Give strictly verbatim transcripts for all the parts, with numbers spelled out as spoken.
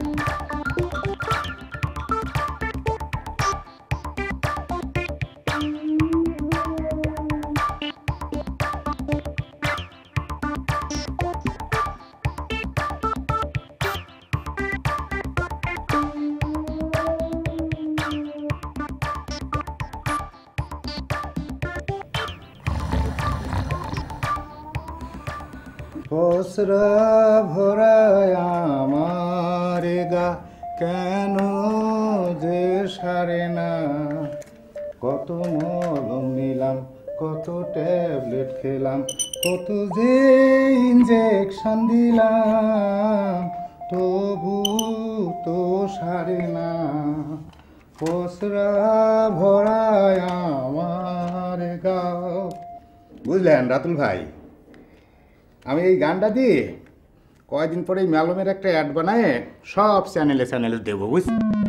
পসরা ভরায় আমার গা কেন যে সারে না, কত মলম নিলাম কত ট্যাবলেট খেলাম কত যে ইঞ্জেকশন দিলাম তবু তো সারে না, পসরা ভরায় আমার গা। বুঝলেন রাতুল ভাই, আমি এই গানটা দিয়ে কয়েকদিন পরে এই ম্যালমের একটা অ্যাড বানায় সব চ্যানেলে চ্যানেলে দেবো, বুঝ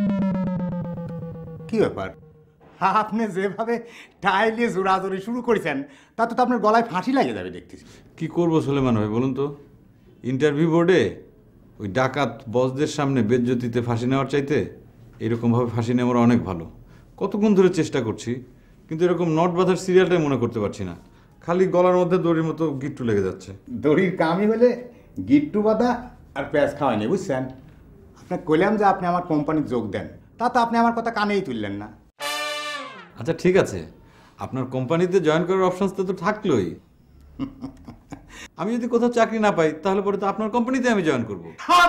কি ব্যাপার আপনি যেভাবে টাইলে জোরাজোরি শুরু করেছেন তাতে তো আপনার গলায় ফাঁসি লাগে যাবে দেখতেছি। কি করবো সুলেমান ভাই বলুন তো, ইন্টারভিউ বোর্ডে ওই ডাকাত বসদের সামনে বেজ্জতিতে ফাঁসি নেওয়ার চাইতে এরকমভাবে ফাঁসি নেওয়ার অনেক ভালো। কতক্ষণ ধরে চেষ্টা করছি কিন্তু এরকম নট বাঁধার সিরিয়ালটাই মনে করতে পারছি না, খালি গলার মধ্যে দড়ির মতো গিট্টু লেগে যাচ্ছে। দড়ির কামই হলে গিট্টু বাঁধা আর পেঁয়াজ খাওয়াই নেই, বুঝছেন? আপনাকে কইলাম যে আপনি আমার কোম্পানির যোগ দেন, তা তো আপনি আমার কথা কানেই তুললেন না। আচ্ছা ঠিক আছে, আপনার কোম্পানিতে জয়েন করার অপশনস তো থাকলোই। আমি যদি কোথাও চাকরি না পাই তাহলে পরে তো আপনার কোম্পানিতে আমি জয়েন করবো।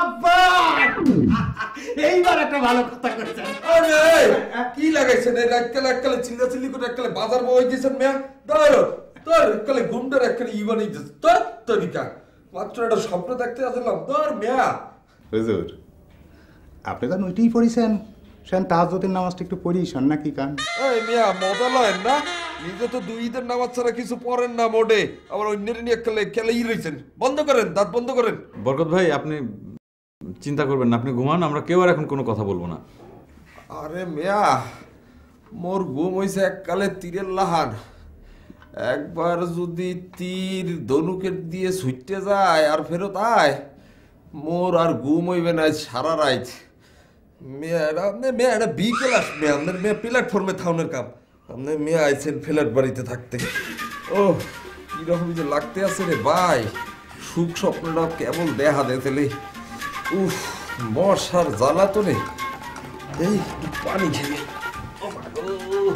এইবার একটা ভালো কথা করেছেন। আরে কি লাগাইছেন এই রাতকালে এককালে চিল্লা চিল্লি করে এককালে বাজার বই দিয়েছেন মেয়া দাঁড়ো তোর এককালে গুন্ডার এককালে ইবানি দিয়েছে তোর তরিকা মাত্র একটা স্বপ্ন দেখতে আসলাম তোর মেয়া। হুজুর আপনি তো ওইটাই পড়িছেন, সেন তাহাজ্জুদের নামাজটা একটু পড়িয়েছেন নাকি কান? এই মিয়া মজা লয়েন না, নিজে তো দুই ঈদের নামাজ ছাড়া কিছু পড়েন না মোডে, আবার অন্যের নিয়ে এককালে খেলেই রয়েছেন। বন্ধ করেন, দাঁত বন্ধ করেন। বরকত ভাই আপনি চিন্তা করবেন না, আপনি ঘুমান, আমরা কেউ আর এখন কোনো কথা বলবো না। আরে মিয়া মোর ঘুম হইছে এককালে তীরের লাহান, একবার যদি তীর ধনুকের দিয়ে ছুটতে যায় আর ফেরত আয় মোর আর ঘুম হইবে না সারা রাত। মেয়া আপনি মেয়া এটা বিকেল আসবে আপনার মেয়ে প্ল্যাটফর্মে থাউনের কাম, আপনি মেয়ে আইছেন ফ্ল্যাট বাড়িতে থাকতে। ও কিরকম যে লাগতে আছে রে ভাই, সুখ স্বপ্নটা কেবল দেখা দেখলে উফ মশার জ্বালা তো রে। এই পানি খেয়ে ও মা গো।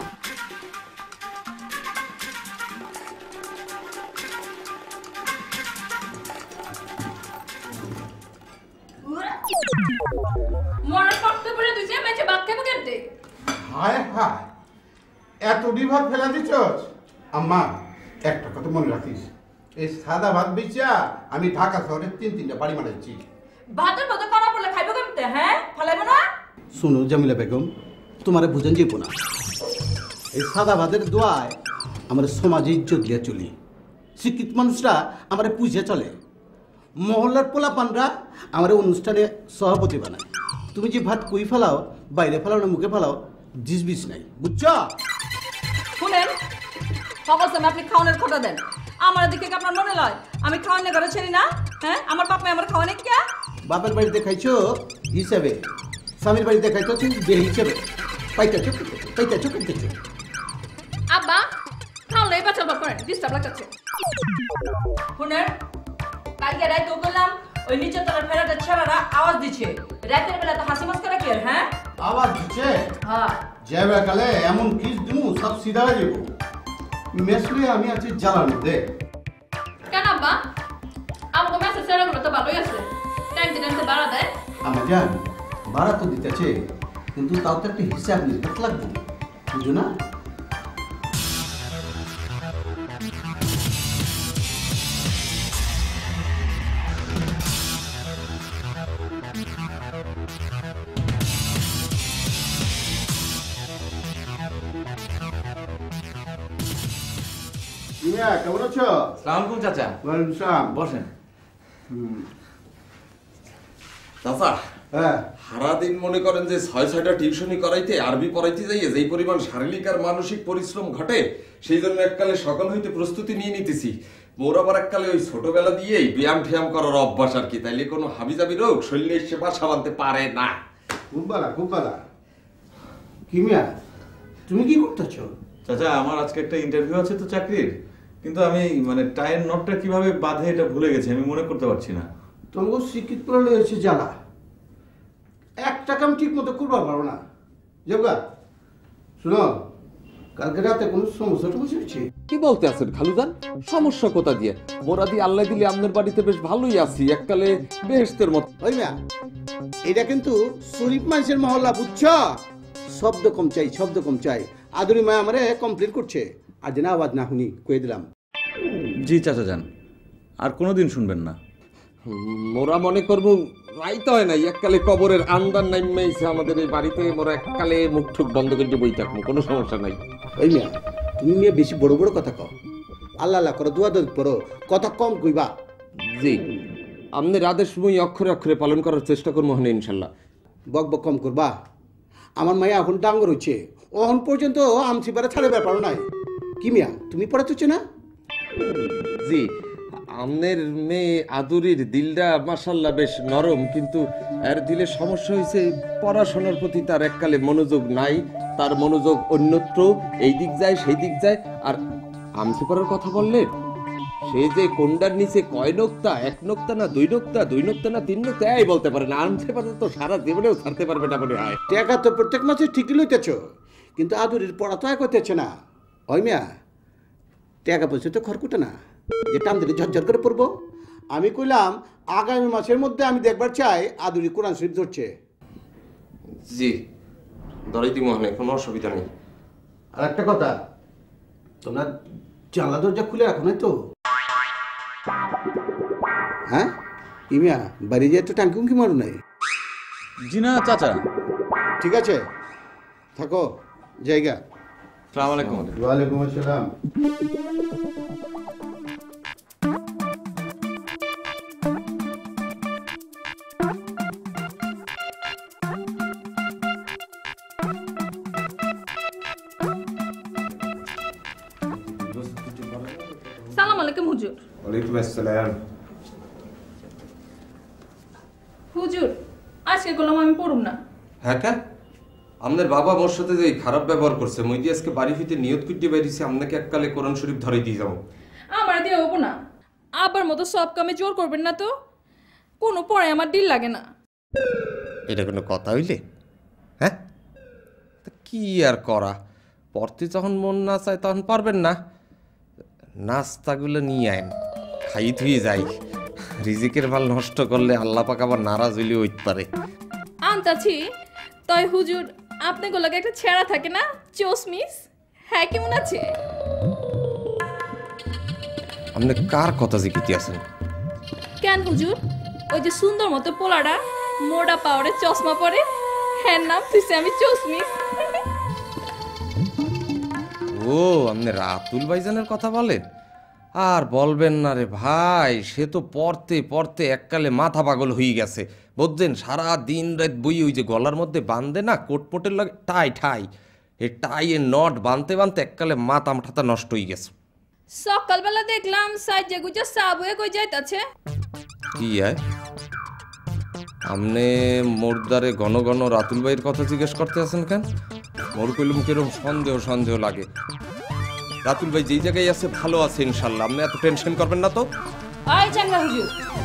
মনে করতে বলে তুই যে মেচে ভাত খাবো কেমতে? হায় হায় এত বিভাগ ফেলা দিছস? আম্মা একটা কথা মনে রাখিস, এই সাদা ভাত বেচা আমি ঢাকা শহরে তিন তিনটা বাড়ি মারাচ্ছি। ভাতের মতো করা পড়লে খাইবো কেমতে? হ্যাঁ ফলাইবো না? শুনো জামিলা বেগম, তোমারে বুঝান যাইব না, এই সাদা ভাতের দোয়ায় আমার সমাজে ইজ্জত দিয়া চলি, শিক্ষিত মানুষরা আমার পুজে চলে, মহল্লার পোলাপানরা আমার অনুষ্ঠানে সভাপতি বানায়। তুমি যে ভাত কুই ফেলাও, বাইরে ফেলাও না মুখে ফেলাও, জিসবিস নাই, বুঝছ? শুনেন সকল সময় আপনি খাওয়ানোর খোটা দেন, আমার দিকে কি আপনার মনে লয় আমি খাওয়ানোর ঘরে ছেড়ি না? হ্যাঁ আমার বাপ মা আমার খাওয়ানে কে? বাপের বাড়িতে খাইছো হিসাবে, স্বামীর বাড়িতে খাইছো বে হিসেবে, পাইতেছো পাইতেছো করতেছো। আব্বা খাওয়ালে এই বাচ্চা বাপ করেন, ডিস্টার্ব লাগছে। শুনেন কালকে রাত তো বললাম ওই নিচে তলার ফেরাটার ছেলেরা আওয়াজ দিচ্ছে, রাতের বেলা তো হাসি মাস্করা কি আর? হ্যাঁ আওয়াজ দিচ্ছে, হ্যাঁ যাবে কালে এমন কিস দিমু সব সিধা হয়ে যাবো। মেসলে আমি আছি জ্বালানো দে। কেন আব্বা আমাকে মেসেজ ছেলেগুলো তো ভালোই আছে, টাইম দিন তো বাড়া দেয়। আমার জান ভাড়া তো দিতেছে, কিন্তু তাও তো একটা হিসাব নিকাশ লাগবে, বুঝো না? কেমন আছো? সালাম চাচা। ওয়ালাইকুম সালাম। বসেন। চাচা হ্যাঁ সারাদিন মনে করেন যে ছয় ছয়টা টিউশনি করাইতে আরবি পড়াইতে যাইয়ে যেই পরিমাণ শারীরিক আর মানসিক পরিশ্রম ঘটে, সেই জন্য এককালে সকাল হইতে প্রস্তুতি নিয়ে নিতেছি মোর আবার এককালে ওই ছোটবেলা দিয়েই ব্যায়াম ফ্যায়াম করার অভ্যাস আর কি, তাইলে কোনো হাবিজাবি রোগ শরীরে এসে বাসা বাঁধতে পারে না। খুব ভালো খুব ভালো। কি মিয়া তুমি কি করতেছ? চাচা আমার আজকে একটা ইন্টারভিউ আছে তো চাকরির, কিন্তু আমি মানে টায়ার নটটা কিভাবে বাঁধে এটা ভুলে গেছি, আমি মনে করতে পারছি না। তোমাকে শিক্ষিত করে রয়েছে জ্বালা, একটা কাম ঠিক মতো করবার পারো না। যোগা শুনো, কালকে রাতে কোনো সমস্যা টমস্যা হচ্ছে? কি বলতে আছেন খালুজান? সমস্যা কোথা দিয়ে? মোরা দিয়ে আল্লাহ দিলে আপনার বাড়িতে বেশ ভালোই আছি, এককালে বেহেশতের মতো। ওই মিয়া এটা কিন্তু শরীফ মানুষের মহল্লা, বুঝছ? শব্দ কম চাই, শব্দ কম চাই। আদুরি মা আমারে কমপ্লেন করছে, আর যেন আওয়াজ না শুনি কয়ে দিলাম। জি চাচা যান, আর কোনোদিন শুনবেন না। মোরা মনে করবো রাইতে হয় নাই, এককালে কবরের আন্দার নাইমাইছে আমাদের এই বাড়িতে, মোরা এককালে মুখ ঠুক বন্ধ করে বই থাকবো, কোনো সমস্যা নাই। ওই মিয়া তুমি মিয়া বেশি বড় বড় কথা কও, আল্লাহ আল্লাহ করো, দুয়া দুয়া করো, কথা কম কইবা। জি, আপনার আদেশ মই অক্ষরে অক্ষরে পালন করার চেষ্টা করবো হনে ইনশাল্লাহ। বক বক কম করবা। আমার মাইয়া এখন ডাঙ্গর হচ্ছে, অহন পর্যন্ত আমসি পারে ছাড়ে ব্যাপার নাই। কি মিয়া তুমি পড়াচ্ছ না? জি, আপনার মেয়ে আদুরির দিলটা মাশাল্লাহ বেশ নরম, কিন্তু এর দিলে সমস্যা হয়েছে পড়াশোনার প্রতি তার এককালে মনোযোগ নাই, তার মনোযোগ অন্যত্র, এই দিক যায় সেই দিক যায়। আর আমসি পড়ার কথা বললেন, সে যে কোনটার নিচে কয় নোক্তা, এক নোক্তা না দুই নোক্তা, দুই নোক্তা না তিন নোক্তা, এই বলতে পারে না। আমসি পড়া তো সারা জীবনেও ছাড়তে পারবে না মনে হয়। টাকা তো প্রত্যেক মাসে ঠিকই লইতেছ, কিন্তু আদুরির পড়া তো এক হইতেছে না। ওই মিয়া টাকা পয়সা তো খরকুটে না যে টান দিলে ঝরঝর করে পড়বো। আমি কইলাম আগামী মাসের মধ্যে আমি দেখবার চাই আদুরি কোরআন শরীফ ধরছে। জি, ধরাইতি মহানে কোনো অসুবিধা নেই। আর একটা কথা, তোমরা জানলা দরজা খুলে রাখো না তো? হ্যাঁ ইমিয়া বাড়ি যেয়ে একটু টাঙ্কি উঙ্কি মারো নাই? জি না চাচা। ঠিক আছে থাকো, জায়গা। আসসালামু আলাইকুম। ওয়ালাইকুম আসসালাম। সালাম আলাইকুম হুজুর। ওয়ালাইকুম আসসালাম। হুজুর আজকে করলাম আমি পড়ুম না। হ্যাঁ কেন? আপনার বাবা মোর সাথে যে খারাপ ব্যবহার করছে, মই দিয়ে আজকে বাড়ি ফিতে নিয়ত করতে বাইরেছি আপনাকে এককালে কোরআন শরীফ ধরে দিয়ে যাবো। আমার দিয়ে হবো না, আবার মতো সব কামে জোর করবেন না তো, কোনো পরে আমার দিল লাগে না। এটা কোনো কথা হইলে? হ্যাঁ কি আর করা, পড়তে যখন মন না চায় তখন পারবেন না। নাস্তাগুলো নিয়ে আইন, খাই থুয়ে যাই, রিজিকের মাল নষ্ট করলে আল্লাহ পাক আবার নারাজ হইলে হইতে পারে। আনতাছি তাই হুজুর, আপনাকে লাগে একটা ছেঁড়া থাকে না, চোসমিস, হ্যাঁ কেমন আছে? আপনি কার কথা জিজ্ঞেস আছেন? কেন হুজুর, ওই যে সুন্দর মতো পোলাটা মোড়া পাওয়ারে চশমা পরে, হ্যাঁ নাম তুইছে আমি চোসমিস। ও আপনি রাতুল ভাইজানের কথা বলেন? আর বলবেন না রে ভাই, সে তো পড়তে পড়তে এককালে মাথা পাগল হয়ে গেছে, বুঝছেন? সারা দিন রাত বই ওই যে গলার মধ্যে বাঁধে না কোটপোটের লাগে টাই ঠাই, এই টাইয়ের নট বাঁধতে বাঁধতে এককালে মাথা মাথাটা নষ্ট হয়ে গেছে। সকালবেলা দেখলাম সাইজে গুজে সাবুয়ে কই যাইতাছে। কি হয় আপনি মোরদারে ঘন ঘন রাতুল ভাইয়ের কথা জিজ্ঞেস করতে আছেন কেন? মোর কইলুম কিরম সন্দেহ সন্দেহ লাগে। রাতুল ভাই যেই জায়গায় আছে ভালো আছে ইনশাল্লাহ, আপনি এত টেনশন করবেন না তো। আই চাঙ্গা হুজুর।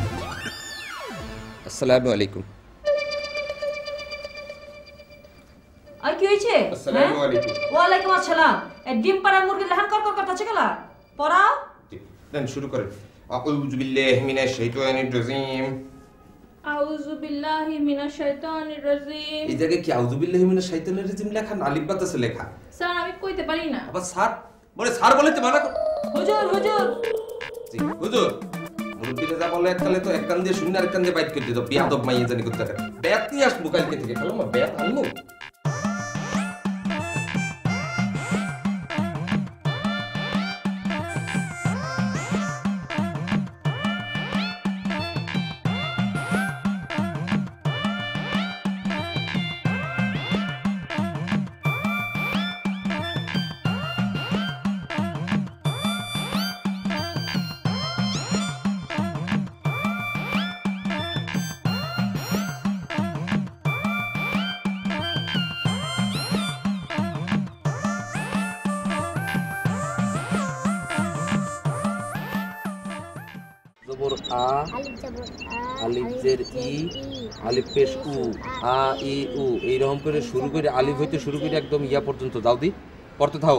আসসালামু আলাইকুম। আর কি হয়েছে? আসসালামু আলাইকুম। ওয়ালাইকুম আসসালাম। এই ডিম পাড়া মুরগি লাহান কর কর করতেছে গেলা পড়াও। দেন শুরু করেন। আউযু বিল্লাহি মিনাশ শাইতানির রাজিম। আউযু বিল্লাহি মিনাশ শাইতানির রাজিম। এই জায়গায় কি আউযু বিল্লাহি মিনাশ শাইতানির রাজিম লেখা না আলিফ বাতাসে লেখা? স্যার আমি কইতে পারি না। আবার স্যার বলে স্যার বলে তো মানা কর। হুজুর হুজুর জি হুজুর। মুরব্বিরা যা বলে এককালে তো এক কান দিয়ে শূন্য আর এক কান দিয়ে বাইট করে দিত, বিয়াদব মাইয়া জানি করতে থাকে। ব্যাত নিয়ে আসবো কালকে থেকে, ভালো না ব্যাত আনবো। আ, আলিফ জের ই, আলিফ পেশ উ, আ ই উ, এইরকম করে শুরু করে আলিফ হইতে শুরু করে একদম ইয়া পর্যন্ত দাও দি, পড়তে থাও।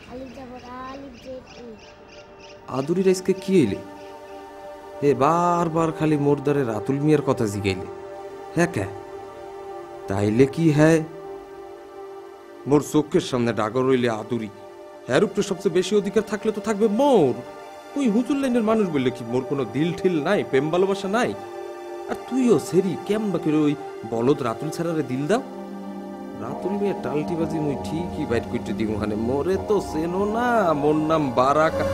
আদুরির আজকে কি এলে? এ বারবার খালি মোরদারে রাতুল মিয়ার কথা জিগাইলে। হ্যাঁ কে তাইলে কি হ্যাঁ, মোর চোখের সামনে ডাগর রইলে আদুরি, হ্যার উপরে সবচেয়ে বেশি অধিকার থাকলে তো থাকবে মোর। ওই হুজুর লাইনের মানুষ বললে কি মোর কোনো দিল ঠিল নাই, প্রেম ভালোবাসা নাই? আর তুইও সেরি কেমবা করে ওই বলদ রাতুল ছাড়ারে দিল দাও? রাতুল মিয়া টালটিবাজি মুই ঠিকই বাইট করতে দিব, হানে মোরে তো চেনো না, মোর নাম বারাকা।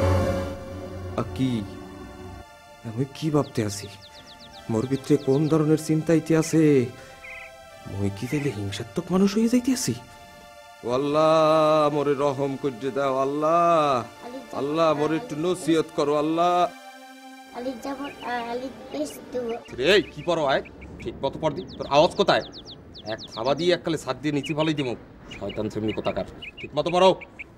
কি আমি কি ভাবতে আছি? মোর ভিতরে কোন ধরনের চিন্তা ইতি আছে? মই কি তাইলে হিংসাত্মক মানুষ হয়ে যাইতে আছি? আল্লাহ মোরে রহম করে দাও, আল্লাহ আল্লাহ মোরে একটু নসিহত করো আল্লাহ। রে কি পড়ো আয়, ঠিক মতো পড় দি, তোর আওয়াজ কোথায়? এক থাবা দিয়ে এককালে ছাদ দিয়ে নিচে ভালোই দিব, শয়তান সেমনি কোথাকার। ঠিক মতো পড়ো।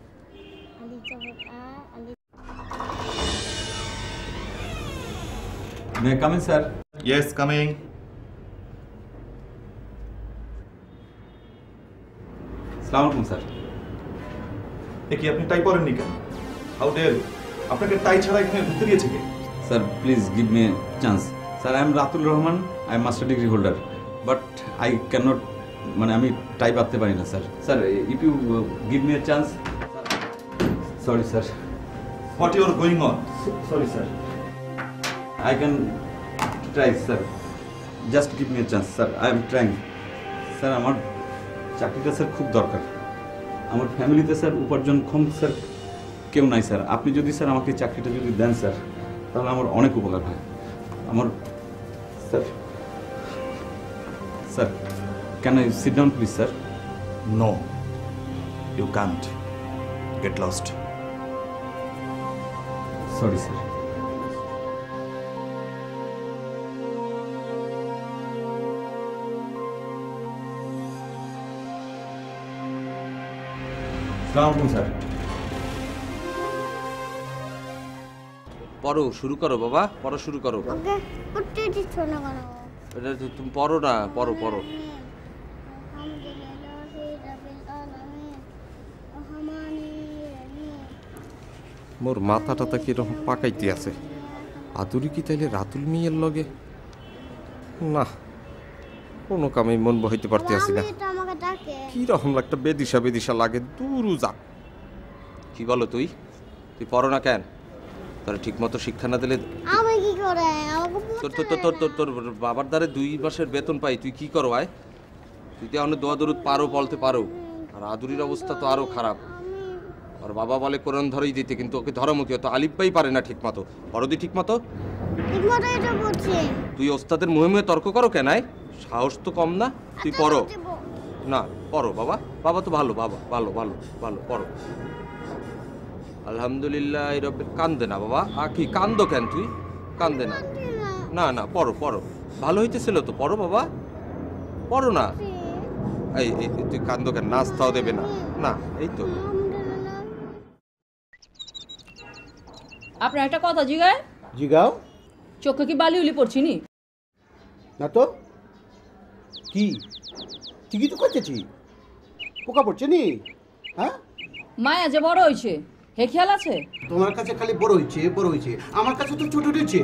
May come in sir? Yes, coming. আসসালামু আলাইকুম স্যার। এ কি আপনি টাই পরেননি কেন? How dare you? আপনাকে টাই ছাড়া এখানে ঢুকতে দিয়েছে কে? Sir please give me a chance. Sir I am Ratul Rahman, I am master degree holder, but I can not, মানে আমি টাই বাঁধতে পারি না স্যার। Sir if you give me a chance. Sorry sir. What you are going on? Sorry sir, I can try sir, just give me a chance sir, I am trying. Sir আমার চাকরিটা sir খুব দরকার, আমার ফ্যামিলিতে sir উপার্জনক্ষম sir কেউ নাই sir. আপনি যদি স্যার আমাকে চাকরিটা যদি দেন স্যার, তাহলে আমার অনেক উপকার হয় আমার। Sir sir can I sit down please sir? No, you can't. Get lost. Sorry sir. আসসালামু আলাইকুম স্যার। পড়ো, শুরু করো বাবা, পড়ো শুরু করো। এটা তো তুমি পড়ো না, পড়ো পড়ো। মোর মাথাটা তা কিরকম পাকাইতে আছে। আদুরি কি তাইলে রাতুল মিয়ার লগে? না, কোনো কামে মন বহাইতে পারতে আসি না। কি রকম একটা বেদিশা বেদিশা লাগে, দূরু যা। কি বলো তুই? তুই পড়ো না কেন? তোর ঠিক মতো শিক্ষা না দিলে আমি কি করে? তোর তোর তোর তোর তোর বাবার দ্বারে দুই মাসের বেতন পাই, তুই কি করো আয়? তুই তো অনেক দোয়া দরুদ পারো, বলতে পারো। আর আদুরির অবস্থা তো আরো খারাপ। আর বাবা বলে কোরআন ধরেই দিতে, কিন্তু ওকে ধরামতি তো আলিফ পাই পারে না ঠিক মতো। পরদি ঠিক মতো তুই ওস্তাদের মুহে মুহে তর্ক করো কেন? সাহস তো কম না? তুই পড়ো না, পড়ো বাবা। বাবা তো ভালো, বাবা ভালো ভালো ভালো, পড়ো। আলহামদুলিল্লাহ রব্বিল। কান্দে না বাবা, আ কি কান্দো কেন? তুই কান্দে না, না না পড়ো পড়ো, ভালো হইতেছিল তো, পড়ো বাবা, পড়ো না। এই এই তুই কান্দো কেন? নাস্তাও দেবে না? না এই তো। আপনার একটা কথা জিগায়। জিগাও। চোখে কি বালি উলি পড়ছি নি? না তো কি, ঠিকই তো করতেছি। পোকা পড়ছে নি? হ্যাঁ, মায়া যে বড় হয়েছে, হে খেয়াল আছে? তোমার কাছে খালি বড় হয়েছে বড় হয়েছে, আমার কাছে তো ছোট হয়েছে।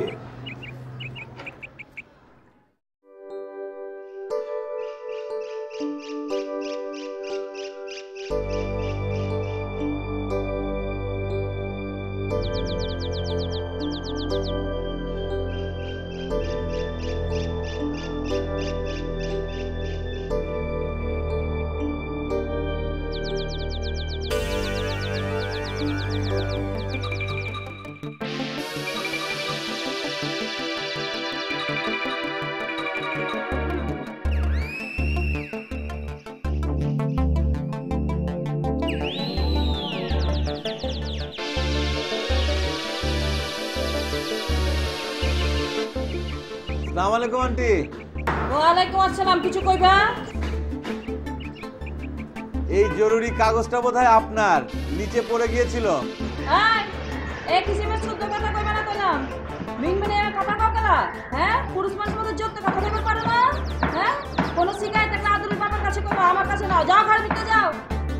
আসসালামু আলাইকুম আন্টি। ওয়ালাইকুম আসসালাম। কিছু কইবা? এই জরুরি কাগজটা বোধহয় আপনার, নিচে পড়ে গিয়েছিল। এই এই কিসিমের শুদ্ধ কথা কইবা না কইলাম? রিং মেনে কথা কও কেলা হ্যাঁ পুরুষ মানুষের মধ্যে যোগ কথা বলতে পারো না হ্যাঁ কোন শিকায়ত একটা আদুরির বাবার কাছে করো আমার কাছে নাও যাও ঘরের ভিতরে যাও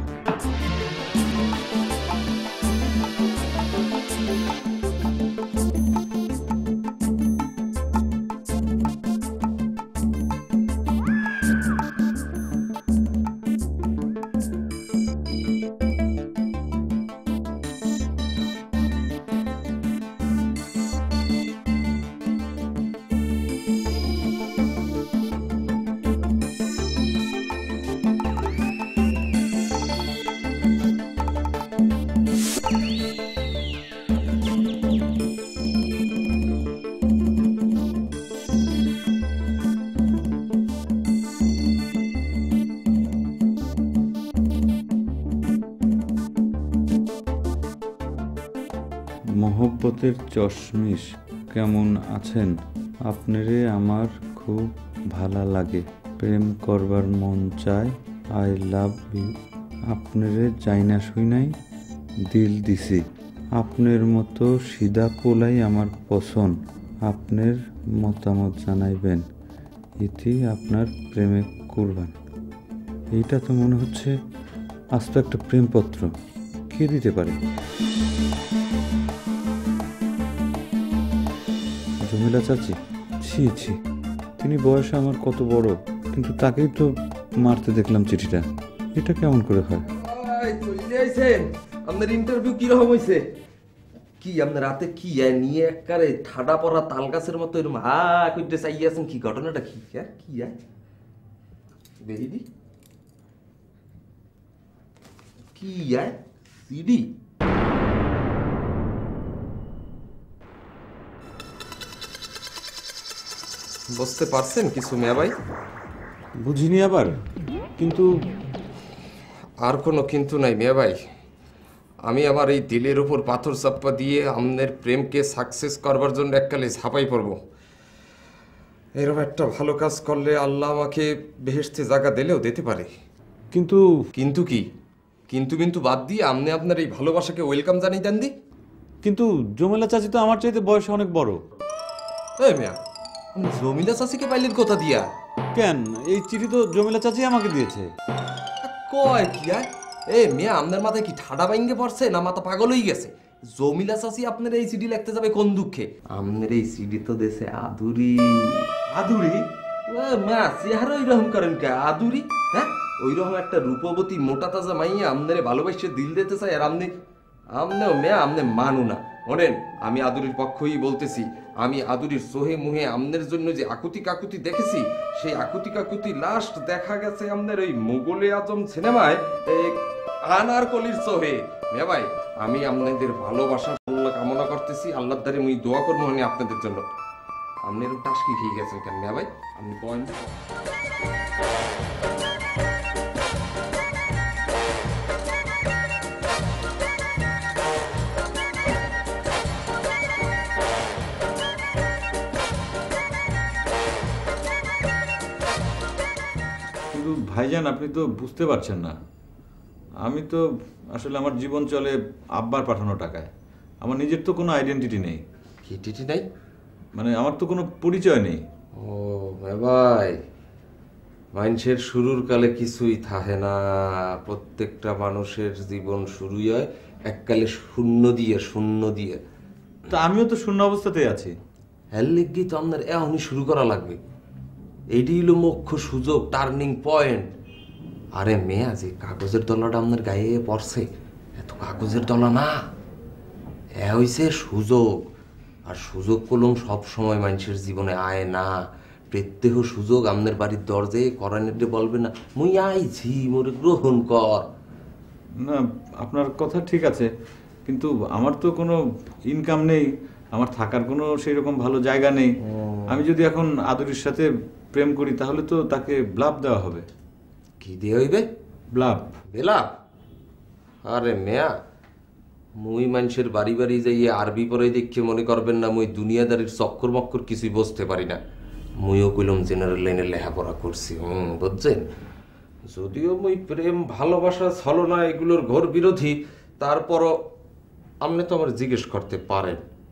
মোহব্বতের চশমিশ কেমন আছেন? আপনারে আমার খুব ভালো লাগে, প্রেম করবার মন চায়, আই লাভ ইউ। আপনারে যাইনা শুইনাই দিল দিছি, আপনার মতো সিধা পোলাই আমার পছন্দ, আপনার মতামত জানাইবেন, ইতি আপনার প্রেমে কুরবান। এইটা তো মনে হচ্ছে আস্ত একটা প্রেমপত্র, কে দিতে পারে? জমিলা চাচি? ছি ছি, তিনি বয়সে আমার কত বড়, কিন্তু তাকেই তো মারতে দেখলাম চিঠিটা। এটা কেমন করে হয়? আপনার ইন্টারভিউ কিরকম হয়েছে? কি আপনার রাতে কি নিয়ে একবারে ঠাডা পড়া তাল গাছের মতো এরকম হা করতে চাইয়াছেন, কি ঘটনাটা কি? হ্যাঁ কি বেরিদি কি সিডি? বুঝতে পারছেন কিছু মেয়া ভাই? বুঝিনি আবার, কিন্তু আর কোনো কিন্তু নাই মেয়া ভাই। আমি আমার এই দিলের উপর পাথর চাপ্পা দিয়ে আমাদের প্রেমকে সাকসেস করবার জন্য এককালে ঝাঁপাই পড়ব। এরকম একটা ভালো কাজ করলে আল্লাহ আমাকে বেহেশতে জায়গা দিলেও দিতে পারে। কিন্তু কিন্তু কি? কিন্তু কিন্তু বাদ দিয়ে আপনি আপনার এই ভালোবাসাকে ওয়েলকাম জানিয়ে দেন দি। কিন্তু জমিলা চাচি তো আমার চাইতে বয়সে অনেক বড়। এই মেয়া, আপনি জমিলা চাচিকে পাইলেন কোথা দিয়া? কেন, এই চিঠি তো জমিলা চাচি আমাকে দিয়েছে। কয় কি আর? এ মেয়া, আপনার মাথায় কি ঠাডা বাইঙ্গে পড়ছে না মাথা পাগল হয়ে গেছে? জমিলা চাচি আপনার এই সিডি লিখতে যাবে কোন দুঃখে? আপনার এই সিডি তো দেশে আদুরি। আদুরি? ও মা, চেহারা ওইরকম করেন কে? আদুরি? হ্যাঁ, ওইরকম একটা রূপবতী মোটা তাজা মাইয়া আপনারে ভালোবাসে দিল দিতে চাই, আর আপনি আমনেও মেয়া আমনে মানু না। শোনেন, আমি আদুরির পক্ষই বলতেছি। আমি আদুরির সোহে মুহে আমনের জন্য যে আকুতি কাকুতি দেখেছি, সেই আকুতি কাকুতি লাস্ট দেখা গেছে আমনের ওই মোগলে আজম সিনেমায় আনারকলির সোহে। মেয়া ভাই, আমি আপনাদের ভালোবাসার কামনা করতেছি, আল্লাহর দ্বারে মুই দোয়া করবো মানে আপনাদের জন্য। আপনি এরকম টাস্কি খেয়ে গেছেন কেন মেয়া ভাই? আপনি পয়েন্ট ভাইজান, আপনি তো বুঝতে পারছেন না, আমি তো আসলে আমার জীবন চলে আব্বার পাঠানো টাকায়। আমার নিজের তো কোনো আইডেন্টিটি নেই। আইডেন্টিটি নাই মানে আমার তো কোনো পরিচয় নেই। ও ভাই, মানুষের শুরুর কালে কিছুই থাকে না। প্রত্যেকটা মানুষের জীবন শুরুই হয় এককালে শূন্য দিয়ে, শূন্য দিয়ে। তা আমিও তো শূন্য অবস্থাতেই আছি। হ্যাঁ, লিখি তো আপনার এখনই শুরু করা লাগবে। এইটি হলো মুখ্য সুযোগ, টার্নিং পয়েন্ট। আরে মেয়া, যে কাগজের দলাটা আপনার গায়ে পড়ছে, এত কাগজের দলা না, এ হইছে সুযোগ। আর সুযোগ কলম সব সময় মানুষের জীবনে আয় না। প্রত্যেক সুযোগ আপনার বাড়ির দরজায় করানিতে বলবে না মুই আইছি, মোরে গ্রহণ কর। না, আপনার কথা ঠিক আছে, কিন্তু আমার তো কোনো ইনকাম নেই, আমার থাকার কোনো সেই রকম ভালো জায়গা নেই। আমি যদি এখন আদুরির সাথে প্রেম করি তাহলে তো তাকে ব্লাব দেওয়া হবে। কি দিয়ে হইবে? ব্লাব। বেলাপ? আরে মেয়া, মুই মানুষের বাড়ি বাড়ি যাইয়ে আরবি পরে দেখে মনে করবেন না মুই দুনিয়াদারির চক্কর মক্কর কিছুই বুঝতে পারি না। মুইও কইলাম জেনারেল লাইনে লেখাপড়া করছি, হুম বুঝছেন। যদিও মুই প্রেম ভালোবাসা ছলনা এগুলোর ঘোর বিরোধী, তারপরও আপনি তো আমার জিজ্ঞেস করতে পারেন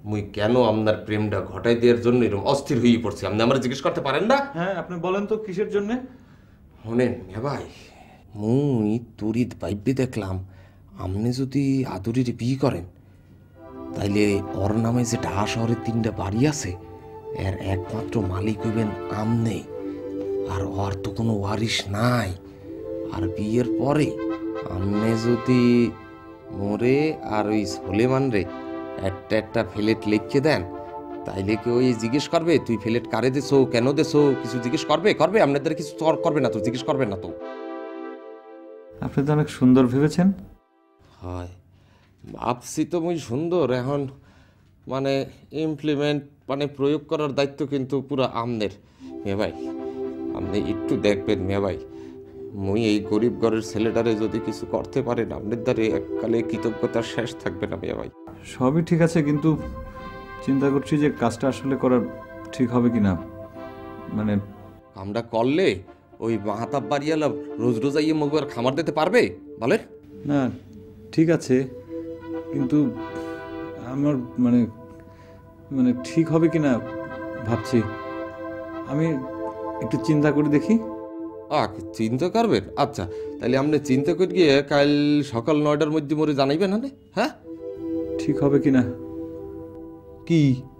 মুই কেন আপনার প্রেমটা ঘটাই দেওয়ার জন্য এরকম অস্থির হয়ে পড়ছি, আপনি আমার জিজ্ঞেস করতে পারেন না? হ্যাঁ, আপনি বলেন তো কিসের জন্য? শোনেন মে ভাই, মুই তরিত ভাইবে দেখলাম আপনি যদি আদুরির বিয়ে করেন তাইলে ওর নামে যে ঢাকা শহরের তিনটা বাড়ি আছে এর একমাত্র মালিক হইবেন আমনে, আর ওর তো কোনো ওয়ারিশ নাই। আর বিয়ের পরে আমনে যদি মোরে আর ওই সোলেমান রে একটা একটা ফ্লেট লিখে দেন তাইলে কি ওই জিজ্ঞেস করবে তুই ফ্লেট কারে দেছো, কেন দেছো, কিছু জিজ্ঞেস করবে? করবে আপনাদের কিছু করবে না তো, জিজ্ঞেস করবে না তো? আপনি তো অনেক সুন্দর ভেবেছেন। হয় ভাবছি তো মুই সুন্দর, এখন মানে ইমপ্লিমেন্ট মানে প্রয়োগ করার দায়িত্ব কিন্তু পুরো আমনের। মেয়ে ভাই আপনি একটু দেখবেন মেয়ে ভাই, মুই এই গরিব ঘরের ছেলেটারে যদি কিছু করতে পারেন আপনার দ্বারে এককালে কৃতজ্ঞতার শেষ থাকবে না মেয়ে ভাই। সবই ঠিক আছে, কিন্তু চিন্তা করছি যে কাজটা আসলে করা ঠিক হবে কি না। মানে আমরা করলে ওই মাহাতাব বাড়িয়ালা রোজ রোজ আইয়ে মগুয়ার খামার দিতে পারবে বলেন? না ঠিক আছে, কিন্তু আমার মানে মানে ঠিক হবে কি না ভাবছি। আমি একটু চিন্তা করে দেখি। আহ চিন্তা করবেন? আচ্ছা তাহলে আপনি চিন্তা করে গিয়ে কাল সকাল নয়টার মধ্যে মোরে জানাইবেন। হ্যাঁ হ্যাঁ ঠিক হবে কি না। কি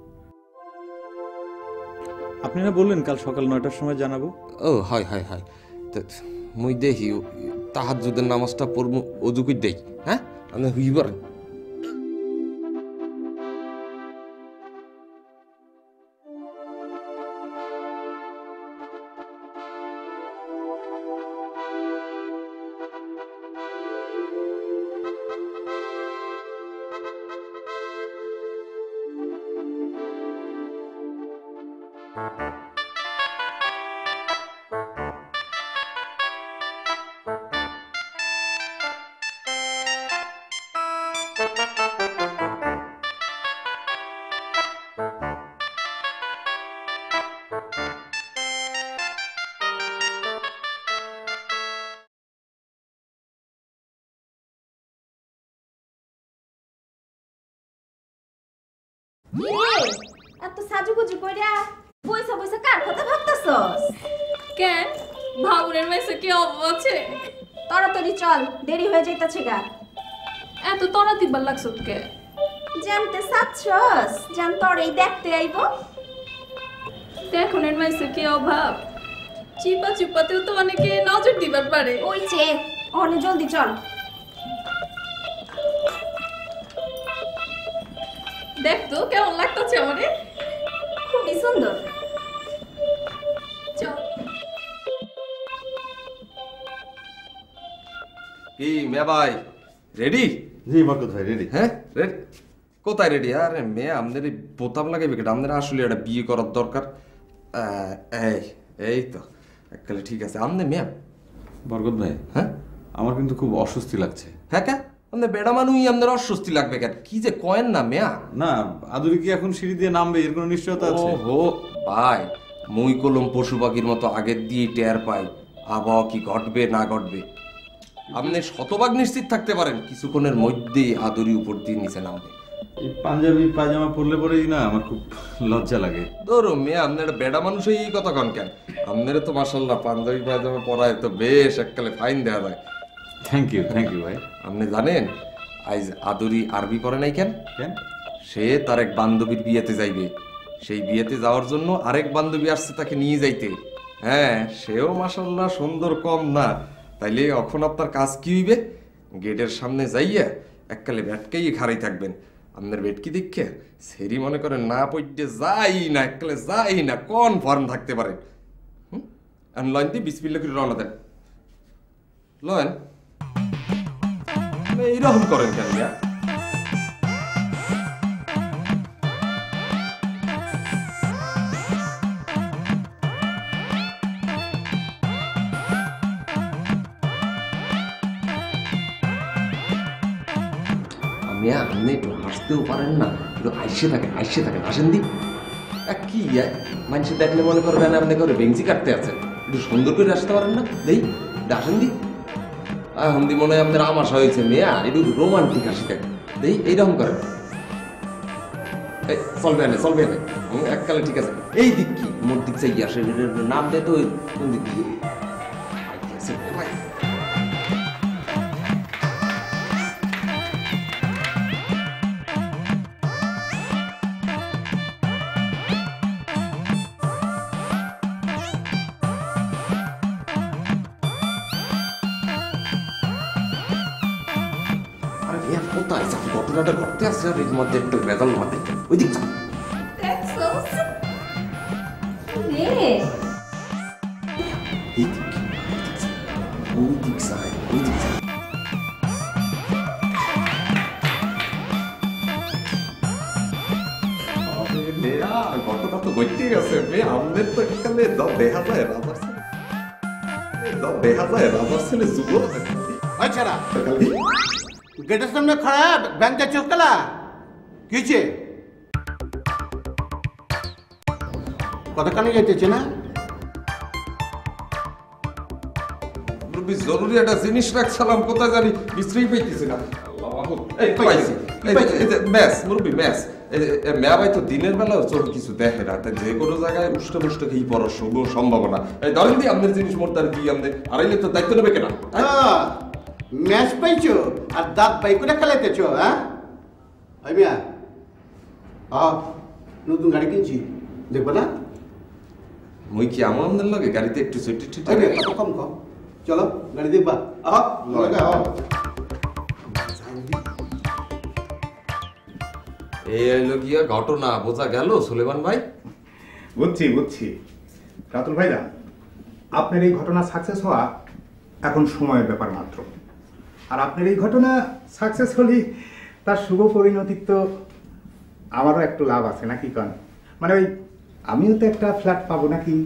আপনি না বললেন কাল সকাল নয়টার সময় জানাবো? ও হয় হয় হয়, মুই দেখি তাহাজ্জুদের নামাজটা পড়বো, অজু করে দেই। হ্যাঁ আপনি হুই পারেন। এত সাজুগুজু কইরা বইসা বইসা কার কথা ভাবতাছস? কেন ভাবুনের মেসে কি অভাব আছে? তাড়াতাড়ি চল, দেরি হয়ে যাইতাছে গা। এত তরা দিবার লাগছ কে? জানতে চাচ্ছস জান তোরেই দেখতে আইব? দেখুনের মেসে কি অভাব? চিপা চিপাতেও তো অনেকে নজর দিবার পারে। ওই যে অনে জলদি চল। দেখ তো কেমন লাগতেছে আমারে। খুবই সুন্দর। চল। কি মেয়ে ভাই রেডি? জি বরকত ভাই রেডি। হ্যাঁ রেডি। কোথায় রেডি? আরে মেয়ে আমাদের এই বোতাম লাগাইবে কেটে, আমাদের আসলে একটা বিয়ে করার দরকার। এই এই তো এককালে ঠিক আছে। আমনে মেয়ে বরকত ভাই, হ্যাঁ আমার কিন্তু খুব অস্বস্তি লাগছে। হ্যাঁ কে আমাদের বেড়া মানুষ আমাদের অস্বস্তি লাগবে কেন? কি যে কয়েন না মেয়া। না আদুরি কি এখন সিঁড়ি দিয়ে নামবে এর কোনো নিশ্চয়তা আছে? ওহো ভাই, মুই কলম পশু পাখির মতো আগের দিয়ে টের পাই আবহাওয়া কি ঘটবে না ঘটবে। আপনি শতভাগ নিশ্চিত থাকতে পারেন কিছুক্ষণের মধ্যেই আদুরি উপর দিয়ে নিচে নামবে। এই পাঞ্জাবি পায়জামা পরলে পরেই না আমার খুব লজ্জা লাগে। ধরো মেয়ে আপনার বেড়া মানুষ এই কথা কন কেন? আপনার তো মাসাল্লাহ পাঞ্জাবি পায়জামা পরায় তো বেশ এককালে ফাইন দেওয়া যায়। থ্যাংক ইউ থ্যাংক ইউ ভাই। আপনি জানেন আজ আদুরি আরবি পড়ে নাই কেন? কেন? সে তার এক বান্ধবীর বিয়েতে যাইবে, সেই বিয়েতে যাওয়ার জন্য আরেক বান্ধবী আসছে তাকে নিয়ে যাইতে। হ্যাঁ সেও মাশাআল্লাহ সুন্দর কম না। তাইলে এখন আপনার কাজ কি হইবে? গেটের সামনে যাইয়া এককালে ব্যাটকেই খাড়াই থাকবেন। আপনার বেটকি দেখে সেরি মনে করেন না পড়তে যাই না, এককালে যাই না কনফার্ম থাকতে পারেন। হুম আর লয়ন দিয়ে বিসমিল্লাহ করে রওনা দেন। লয়ন এইরকম করেন কেন? আপনি একটু হাসতেও পারেন না, একটু হাসে থাকেন হাসে থাকেন হাসেন দি। কি মানুষ দেখলে মনে করবেন আপনি করে বেঞ্চি কাটতে আছেন, একটু সুন্দর করে আসতে পারেন না? দেই হাসেন দি। এখন দি মনে হয় আপনার আমাশা হয়েছে মেয়া, একটু রোমান্টিক হাসি থাকেন দেই এইরকম করেন। এই চলবে না চলবে না এককালে ঠিক আছে এই দিক কি মোর দিক চাই আসে নাম দে তো কোন দিক দিয়ে কোথায় ঘটনাটা ঘটতে আসছে আর এর মধ্যে একটু বেদল মাথায় ওই দিক ঘটনা তো ঘটতে গেছে আমাদের তো এখানে দেখা যায় রাজার ছেলে দেখা যায় রাজার ছেলে যুব আচ্ছা গেটের সামনে খড়া ব্যাংকটা চোখলা কি হয়েছে কথা কানে যাইতেছে না জরুরি একটা জিনিস রাখছিলাম কোথায় জানি বিশ্রী পাইতেছি না মেয়াবাই তো দিনের বেলা চোখ কিছু দেখে না তাই যে কোনো জায়গায় উষ্ট মুষ্ট খেয়ে পড়ার শুভ সম্ভাবনা এই ধরেন দি আপনার জিনিস মোট তার কি আমাদের আড়াইলে তো দায়িত্ব নেবে কেনা ম্যাচ পাইছো আর দাঁত বাই করে খেলাইতেছ হ্যাঁ মিয়া নতুন গাড়ি কিনছি দেখবো না মুই কি আমার আপনার লগে গাড়িতে একটু ছুটি ছুটি কম কম চলো গাড়ি দেখবা এই হইলো গিয়া ঘটনা বোঝা গেল সুলেমান ভাই বুঝছি বুঝছি রাতুল ভাইরা আপনার এই ঘটনা সাকসেস হওয়া এখন সময়ের ব্যাপার মাত্র আর আপনার এই ঘটনা সাকসেস হলে তার শুভ পরিণতির তো আমারও একটু লাভ আছে নাকি কন মানে ওই আমিও তো একটা ফ্ল্যাট পাবো নাকি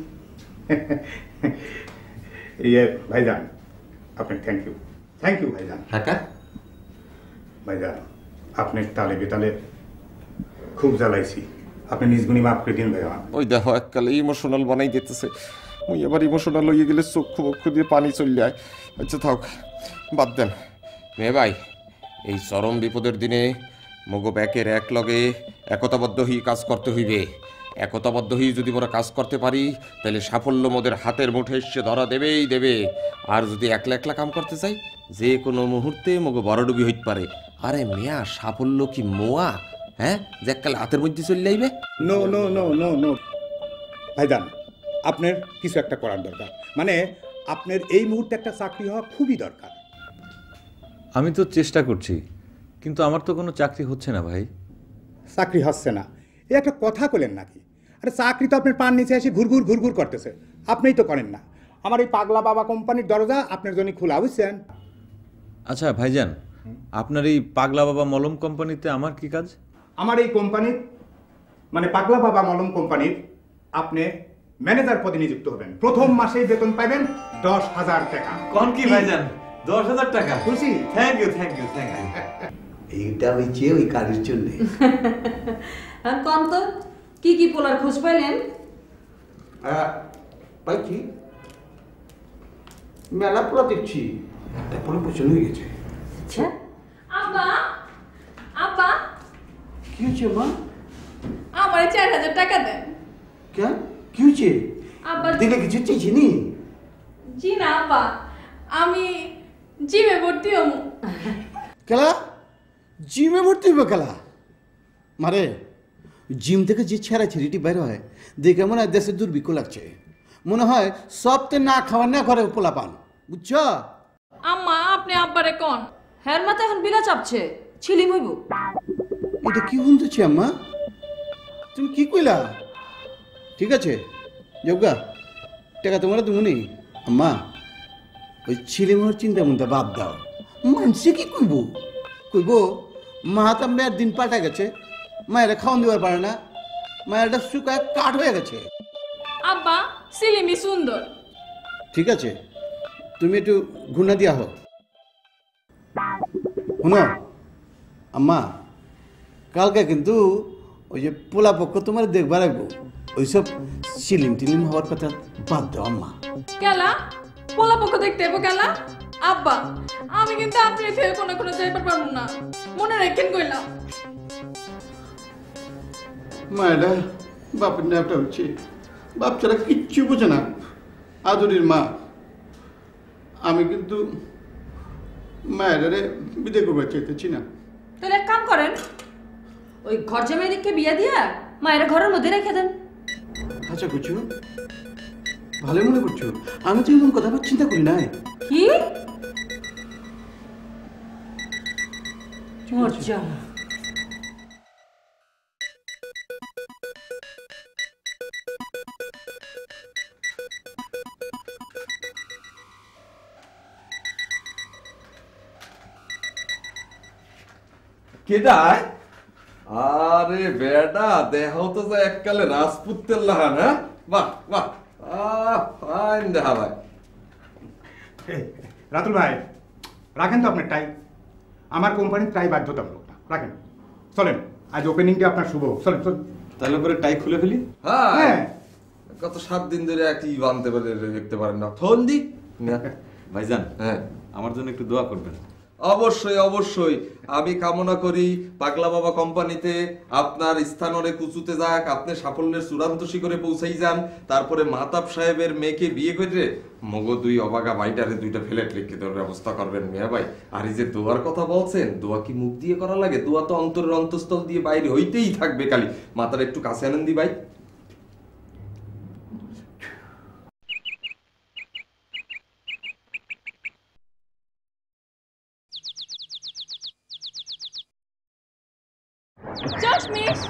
এই ভাইজান আপনার থ্যাংক ইউ থ্যাংক ইউ ভাইজান হ্যাঁ ভাইজান আপনার তালে বেতালে খুব জ্বালাইছি আপনি নিজ গুণী মাফ করে দিন ভাইয়া ওই দেখো এককালে ইমোশনাল বানাই দিতেছে ওই এবার ইমোশনাল হয়ে গেলে চক্ষু বক্ষু দিয়ে পানি চলে যায় আচ্ছা থাক বাদ দেন মেয়ে ভাই এই চরম বিপদের দিনে মগো ব্যাকের এক লগে একতাবদ্ধ হয়ে কাজ করতে হইবে একতাবদ্ধ হয়ে যদি মোরা কাজ করতে পারি তাহলে সাফল্য মোদের হাতের মুঠে এসে ধরা দেবেই দেবে আর যদি একলা একলা কাম করতে চাই যে কোনো মুহূর্তে মগো বড়ডুবি হইতে পারে আরে মেয়া সাফল্য কি মোয়া হ্যাঁ যে এককালে হাতের মধ্যে চলে যাইবে no no no no no ভাইজান আপনার কিছু একটা করার দরকার মানে আপনার এই মুহূর্তে একটা চাকরি হওয়া খুবই দরকার আমি তো চেষ্টা করছি কিন্তু আমার তো কোনো চাকরি হচ্ছে না ভাই চাকরি হচ্ছে না এই একটা কথা বলেন নাকি আরে চাকরি তো আপনার পান নিচে এসে ঘুরঘুর ঘুরঘুর করতেছে আপনিই তো করেন না আমার এই পাগলা বাবা কোম্পানির দরজা আপনার জন্য খোলা বুঝছেন আচ্ছা ভাইজান আপনার এই পাগলা বাবা মলম কোম্পানিতে আমার কি কাজ আমার এই কোম্পানির মানে পাগলা বাবা মলম কোম্পানির আপনি ম্যানেজার পদে নিযুক্ত হবেন প্রথম মাসেই বেতন পাবেন দশ হাজার টাকা কোন কি ভাইজান দশ হাজার টাকা খুশি thank you thank you thank you এইটা হয়েছে ওই কাজের জন্য কম তো কি কি পোলার খোঁজ পাইলেন পাইছি মেলা পোলা দেখছি একটা পোলা পছন্দ হয়ে গেছে আচ্ছা আব্বা আব্বা কি হয়েছে মা আমার চার হাজার টাকা দেন কেন কি হয়েছে আব্বা দিলে কিছু চেয়েছি নি জি না আব্বা আমি জিমে ভর্তি হম কেলা জিমে ভর্তি হইব কেলা মারে জিম থেকে যে ছেঁড়া ছেড়িটি বের হয় দেখে মনে হয় দেশের দুর্ভিক্ষ লাগছে মনে হয় সবতে না খাওয়া না ঘরে পোলা পান বুঝছ আম্মা আপনি আব্বারে কোন হ্যার মাথা এখন বিলা চাপছে ছিলি হইব এটা কি শুনতেছি আম্মা তুমি কি কইলা ঠিক আছে যোগা টাকা তোমার তুমি নেই আম্মা ওই ছেলে মোর চিন্তা মনটা বাদ দাও মানসে কি কইব কইব মা তো মেয়ের দিন পাল্টা গেছে মায়েরা খাওয়ান দেওয়ার পারে না মায়েরটা শুকায় কাঠ হয়ে গেছে আব্বা সিলিমি সুন্দর ঠিক আছে তুমি একটু ঘুণা দিয়া হোক শুনো আম্মা কালকে কিন্তু ওই যে পোলা পক্ষ তোমার দেখবার রাখবো ওইসব সিলিম টিলিম হওয়ার কথা বাদ দাও আম্মা কেলা পোলা পক্ষ দেখতে এবো কেলা আব্বা আমি কিন্তু আপনি থেকে কোনো কোনো যাইবার পারবো না মনে রাখেন কইলাম মায়েরা বাপের নামটা হচ্ছে বাপ ছাড়া কিচ্ছু বোঝে না। আদুরির মা আমি কিন্তু মায়েরারে বিদায় করবার চাইতেছি না। তাহলে এক কাম করেন, ওই ঘর জামাই দিকে বিয়ে দিয়া মায়ের ঘরের মধ্যে রেখে দেন। আচ্ছা করছো, ভালো মনে করছো? আমি তো এমন কথা চিন্তা করি নাই। কি মজা! কেডায়? আরে বেটা দেখাও তো যা এককালে রাজপুতের লাহান। হ্যাঁ, বাহ বাহ, আহ ফাইন দেখা ভাই। এই, রাতুল ভাই রাখেন তো আপনার টাই। আমার কোম্পানির টাই বাধ্যতামূলক না, রাখেন। চলেন, আজ ওপেনিংটা আপনার শুভ। চলেন চলেন। তাহলে করে টাই খুলে ফেলি। হ্যাঁ, গত সাত দিন ধরে একই বানতে পারে দেখতে পারেন না। ফোন দি ভাইজান, হ্যাঁ আমার জন্য একটু দোয়া করবেন। অবশ্যই অবশ্যই। আমি কামনা করি পাগলা বাবা কোম্পানিতে আপনার স্থান অনেক উঁচুতে যাক, আপনি সাফল্যের চূড়ান্ত শিখরে পৌঁছাই যান। তারপরে মাতাব সাহেবের মেয়েকে বিয়ে করে মগো দুই অবাগা ভাইটারে দুইটা ফ্ল্যাট লিখে দেওয়ার ব্যবস্থা করবেন মিয়া ভাই। আর এই যে দোয়ার কথা বলছেন, দোয়া কি মুখ দিয়ে করা লাগে? দোয়া তো অন্তরের অন্তঃস্থল দিয়ে বাইরে হইতেই থাকবে। খালি মাথার একটু কাছে আনেন দি ভাই। চশমিশ,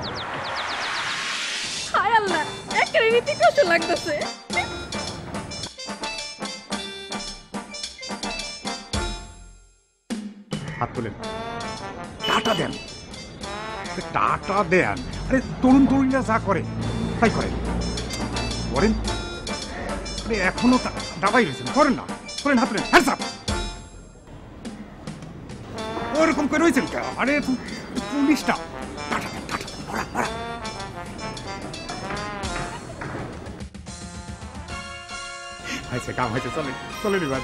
হায় আল্লাহ, একটা রীতি কষ্ট লাগতেছে। হাত তোলেন, টাটা দেন, টাটা দেন। আরে তরুণ তরুণীরা যা করে তাই করেন, করেন। আরে এখনো দাবাই রয়েছেন, করেন না। করেন, হাত তোলেন, হ্যান্ডস আপ। ওরকম করে রয়েছেন কেন? আরে পুলিশটা টাটা দেন, টাটা দেন, বড়া বড়া। হয়েছে, কাম হয়েছে। চলেন চলেন এবার।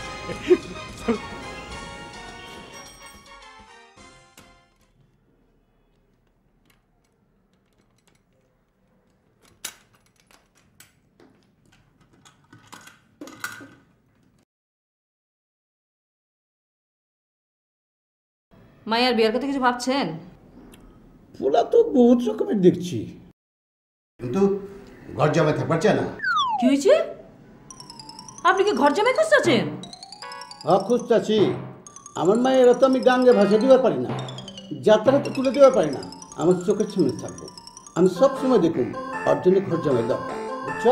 মায়ের বিয়ের কথা কিছু ভাবছেন? পোলা তো বহুত রকমের দেখছি, কিন্তু ঘর জামাই থাকবার চায় না। কি হয়েছে? আপনি কি ঘর জামাই খুঁজতেছেন? হ্যাঁ খুঁজতেছি। আমার মায়েরা তো আমি গাঙ্গে ভাষা দিতে পারি না, যাত্রা তো তুলে দেওয়া পারি না। আমার চোখের সামনে থাকবো, আমি সব সময় দেখুন ওর জন্য ঘর জামাই দরকার, বুঝছ?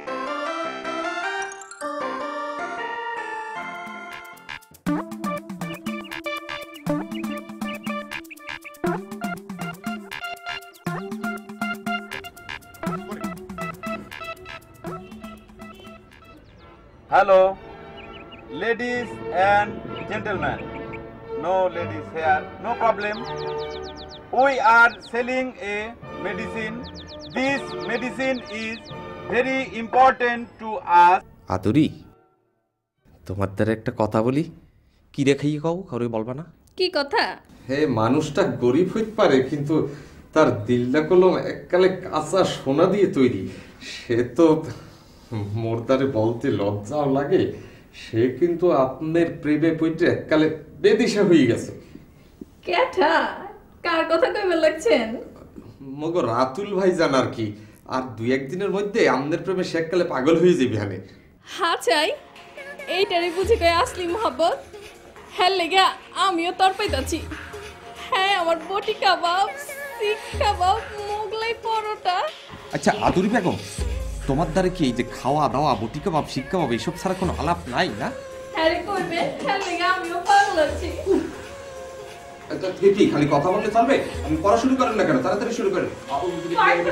Hello, ladies and gentlemen. No ladies here, no problem. We are selling a medicine. This medicine is very important to us. Aduri, তোমার দ্বারা একটা কথা বলি, কি রেখাই কও, কারোই বলবা না। কি কথা? হে, মানুষটা গরিব হইতে পারে, কিন্তু তার দিলটা কলম এককালে কাঁচা সোনা দিয়ে তৈরি। সে তো মোরদারে বলতে লজ্জাও লাগে। সে কিন্তু আপনার প্রেমে পইতে এককালে বেদিশা হয়ে গেছে। কেটা? কার কথা কইবে লাগছেন? মগো রাতুল ভাই জান আর কি। আর দুই একদিনের মধ্যে আমাদের প্রেমে সে এককালে পাগল হয়ে যাবে। হানে হ্যাঁ চাই, এইটারে বুঝি কই আসলি মোহাব্বত। হ্যাঁ লেগে আমিও তর পাইতাছি। হ্যাঁ, আমার বটি কাবাব, শিক কাবাব, মোগলাই পরোটা। আচ্ছা আদুরি বেগম, তোমার দ্বারা কি এই যে খাওয়া দাওয়া, বটি কাবাব, শিক কাবাব এইসব ছাড়া কোনো আলাপ নাই না? হ্যাঁ রে কইবে, হ্যাঁ লেগে আমিও পাগল আছি। এটা ঠিকই, খালি কথা বললে চলবে? আমি পড়া শুরু করেন না কেন? তাড়াতাড়ি শুরু করেন। হ্যাঁ, এই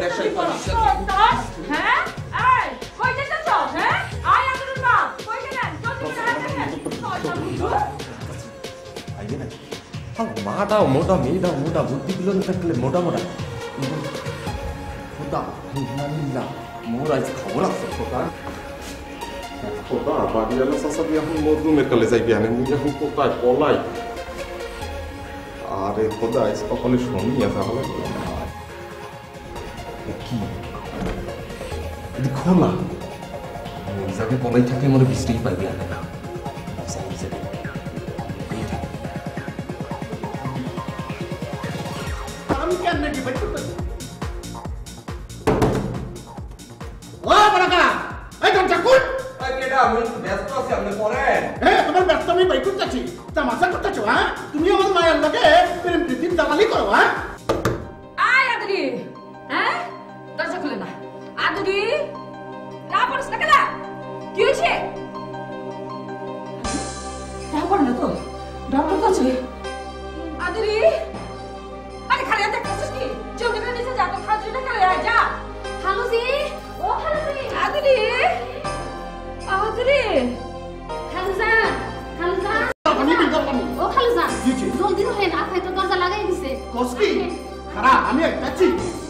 কই যেতেছ? হ্যাঁ, আয় আদুর মা, কই গেলেন? জলদি করে আসেন। মাটাও মোটা, মেয়েটাও মোটা, বুদ্ধিগুলো থাকলে মোটা মোটা। খোদা না, মোর আজ খবর আছে। খোদা খোদা বাড়িওয়ালা চাষাবি এখন মজলুমের কালে যাইবি। আমি মুই এখন কোথায় পলাই? আরে খোদা, আজ কখনো শুনি আছে। কি এটি খোলা এই জায়গায় পলাই থাকে মনে বৃষ্টিই পাইবে না আমি কেমনে ডিভাইড করতে ও বড়কা এই দরজা খুল কেডা আমি ব্যস্ত আছি আপনি পরে এ তোমার ব্যস্ত আমি বাইক করতেছি তামাশা করতেছো হ্যাঁ তুমি আমার মায়ের লগে প্রেম প্রীতির দালালি করো হ্যাঁ আয় আদরি হ্যাঁ দরজা খুলে না আদরি যা পড়ছ না কেলা কি হয়েছে যা পড় না তো ডক্টর তো আছে আদরি আরে খালি আতে কাছে কি জলদি করে নিচে যা তো খাজুটা করে আয় যা খালুজি ও খালুজি আদরি আদরি খালুজান খালুজান আমি কি করব ও খালুজান জি, জি। জলদি হলেন আপনি তো দরজা লাগাই দিছে কসকি খারা আমি একটাছি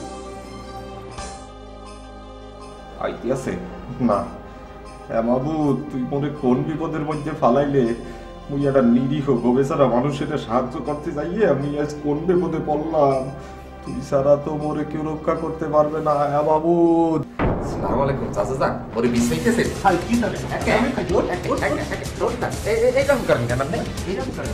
আইতে আছে না হ্যাঁ বাবু তুই মনে কোন বিপদের মধ্যে ফালাইলে মুই একটা নিরীহ গোবেচারা মানুষের সাহায্য করতে যাইয়ে আমি আজ কোন বিপদে পড়লাম তুই সারা তো মোরে কেউ রক্ষা করতে পারবে না হ্যাঁ বাবু আসসালামু আলাইকুম চাচা যান ওরে বিশ্রাইতেছে হাই কি করে আমি খাইছো এইরকম করেন কেন আপনি এইরকম করেন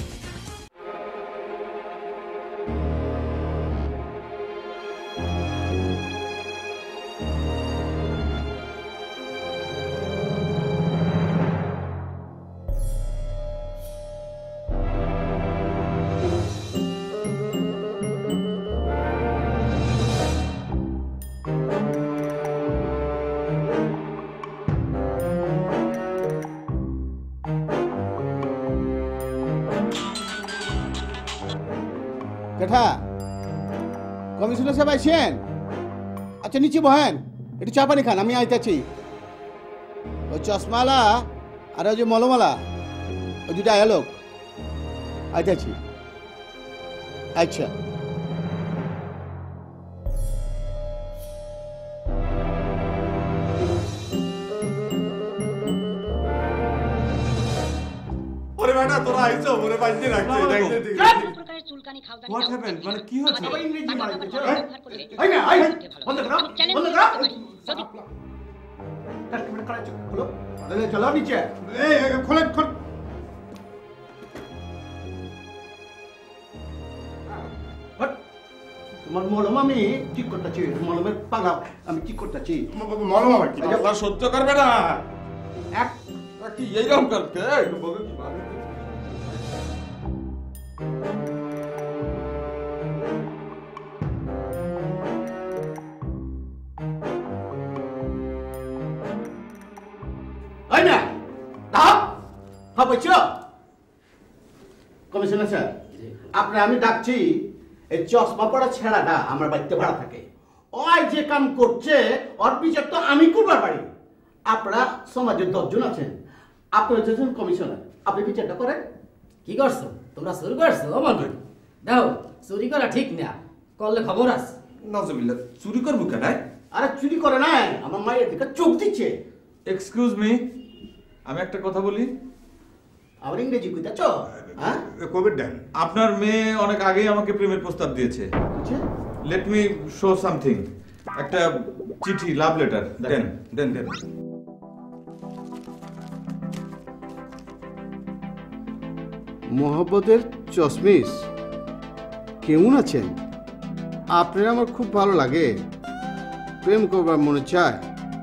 কেঠা কমিশনার সাহেব আইছেন আচ্ছা নিচে বহেন একটু চা পানি খান আমি আইতাছি ওই চশমালা আর ওই যে মলমালা ওই দুটা আয়ালোক আইতাছি আচ্ছা ওরে বেটা তোরা আইছো মোরে বাইন্দে রাখছে দেখতে দিই হোয়াট হ্যাপেন্ড মানে কি হচ্ছে আবার ইংরেজি মারিতেছে আই না আই বন্ধ করো বন্ধ করো তার ক্যামেরা করা চলো চলো চলো নিচে এই খোলেন খোল তোমার মলম আমি ঠিক করতেছি মলমের পাগা আমি ঠিক করতেছি মলম আবার কি আল্লাহ সহ্য করবে না এক কি এইরকম করতে আই না দাও হবেছো কমিশনার স্যার আপনি আমি ডাকছি এই চশমা পড়া ছেড়াটা আমার বাড়িতে ভাড়া থাকে ওই যে কাম করছে ওর বিচার তো আমি করবার পারি আপনারা সমাজের দশজন আছেন আপনি হচ্ছেন কমিশনার আপনি বিচারটা করেন কি করছো তোমরা চুরি করছো আমার দেখো চুরি করা ঠিক না করলে খবর আছে নজবিল্লাহ চুরি করবো কেন আরে চুরি করে নাই আমার মায়ের দিকে চোখ দিচ্ছে এক্সকিউজ মি আমি একটা কথা বলি আবার ইংরেজি কইতাছ হ্যাঁ কোভিড দেন আপনার মেয়ে অনেক আগেই আমাকে প্রেমের প্রস্তাব দিয়েছে আচ্ছা লেট মি শো সামথিং একটা চিঠি লাভ লেটার দেন দেন দেন মোহাম্মদের চশমিশ কেমন আছেন আপনার আমার খুব ভালো লাগে প্রেম করবার মনে চায়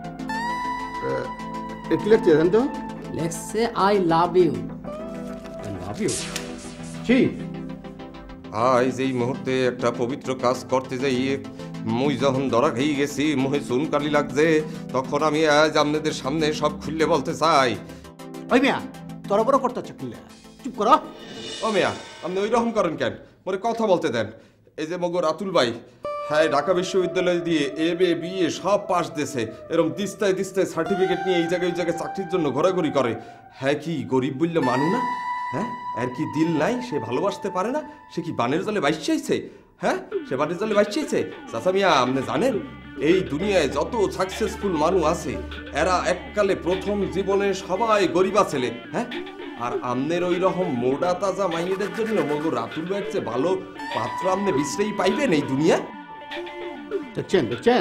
একটু লিখতে দেন তো let's I love you I love you জি আজ এই মুহূর্তে একটা পবিত্র কাজ করতে যাই মুই যখন ধরা খেয়ে গেছি মুহে চুন কালি লাগছে তখন আমি আজ আপনাদের সামনে সব খুললে বলতে চাই ওই মিয়া তোর বড় করতে চাকরিলে চুপ করো ও মিয়া আপনি ওই রকম করেন কেন মোরে কথা বলতে দেন এই যে মগো রাতুল ভাই হ্যাঁ ঢাকা বিশ্ববিদ্যালয় দিয়ে এ বে বি এ সব পাস দিয়েছে এরকম দিস্তায় দিস্তায় সার্টিফিকেট নিয়ে এই জায়গায় ওই জায়গায় চাকরির জন্য ঘোরাঘুরি করে হ্যাঁ কি গরিব বললে মানু না হ্যাঁ আর কি দিল নাই সে ভালোবাসতে পারে না সে কি বানের জলে বাইসাইছে হ্যাঁ সে বানের জলে বাইসাইছে চাচা মিয়া আপনি জানেন এই দুনিয়ায় যত সাকসেসফুল মানুষ আছে এরা এককালে প্রথম জীবনে সবাই গরিবা ছেলে হ্যাঁ আর আমনের ওই রকম মোটা তাজা মাইনেদের জন্য মগো রাতুল ভাইয়ের চেয়ে ভালো পাত্র আমনে বিশ্রেই পাইবেন এই দুনিয়া দেখছেন দেখছেন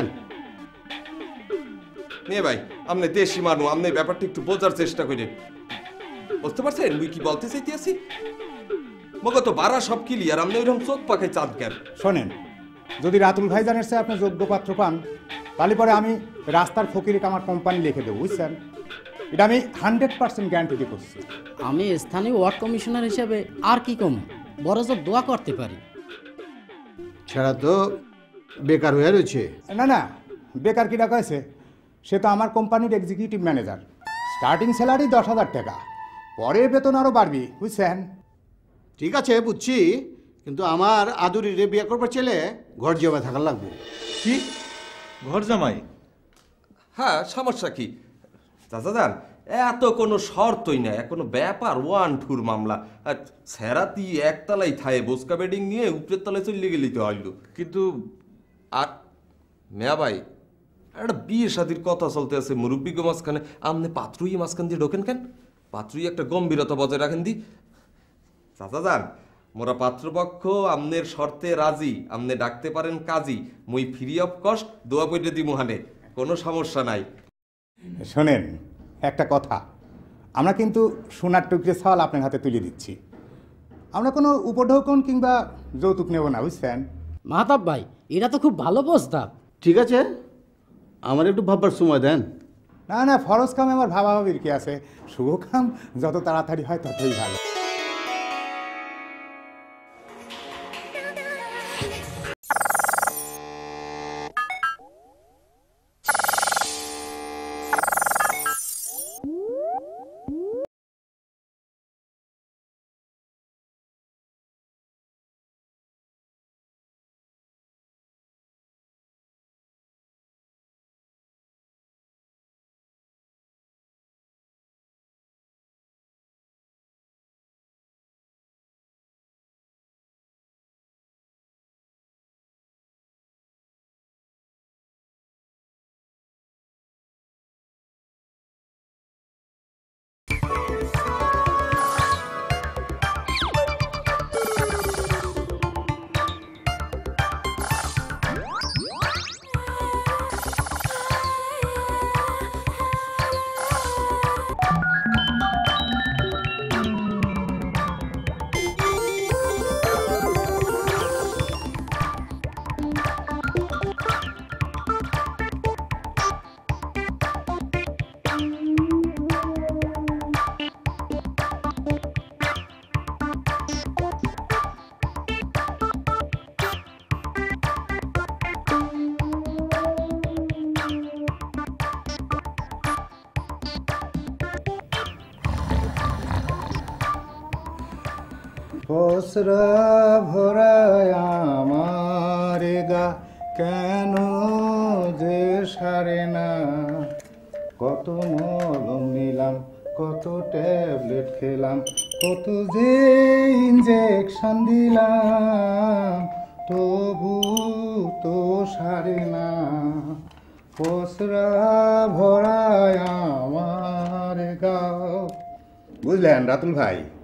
নে ভাই আপনি দেশি মানু আপনি ব্যাপারটা একটু বোঝার চেষ্টা করেন বুঝতে পারছেন মুই কি বলতে চাইতে আছি মগো তো বাড়া সব ক্লিয়ার আপনি ওইরকম চোখ পাখে চাঁদ কেন শোনেন, যদি রাতুল ভাইজানের চেয়ে আপনি যোগ্য পাত্র পান তাহলে পরে আমি রাস্তার ফকিরকে আমার কোম্পানি লিখে দেবো, বুঝছেন? এটা আমি হান্ড্রেড পার্সেন্ট গ্যারান্টি দিয়ে করছি। আমি স্থানীয় ওয়ার্ড কমিশনার হিসেবে আর কি কম, বড় জোর দোয়া করতে পারি। ছাড়া তো বেকার হয়ে রয়েছে। না না, বেকার কিনা কয়েছে, সে তো আমার কোম্পানির এক্সিকিউটিভ ম্যানেজার। স্টার্টিং স্যালারি দশ হাজার টাকা, পরে বেতন আরও বাড়বি, বুঝছেন? ঠিক আছে বুঝছি, কিন্তু আমার আদুরিরে বিয়ে করবার ছেলে ঘর জমা থাকার লাগবে। কি ঘর জামাই? হ্যাঁ সমস্যা কি চাচাদার, এত কোনো শর্তই নাই, কোনো ব্যাপার ওয়ান টুর মামলা। সেরাতি একতলাই থায়ে বোসকা বেডিং নিয়ে উপরের তলায় চলে গেলি তো হইল। কিন্তু আর মেয়া ভাই একটা বিয়ে শাদির কথা চলতে আছে মুরব্বী গো মাঝখানে, আমনে পাত্রই মাঝখান দিয়ে ঢোকেন কেন? পাত্রই একটা গম্ভীরতা বজায় রাখেন দি। চাচাদার মোরা পাত্রপক্ষ আমনের শর্তে রাজি, আমনে ডাকতে পারেন কাজী, মুই ফ্রি অফ কস্ট দোয়া পইতে দি মুহানে, কোনো সমস্যা নাই। শোনেন একটা কথা, আমরা কিন্তু সোনার টুকরে চাল আপনার হাতে তুলে দিচ্ছি, আমরা কোনো উপঢৌকন কিংবা যৌতুক নেব না, বুঝছেন? মাহতাব ভাই, এটা তো খুব ভালো প্রস্তাব। ঠিক আছে, আমার একটু ভাববার সময় দেন। না না, ফরজ কামে আমার ভাবাভাবির কি আছে, শুভ কাম যত তাড়াতাড়ি হয় ততই ভালো। ফসরা ভরায় আমার গা কেন যে সারে না, কত মলম নিলাম, কত ট্যাবলেট খেলাম, কত যে ইঞ্জেকশন দিলাম, তবু তো সারে না। ফসরা ভরায় আমার গা। বুঝলেন রাতুল ভাই?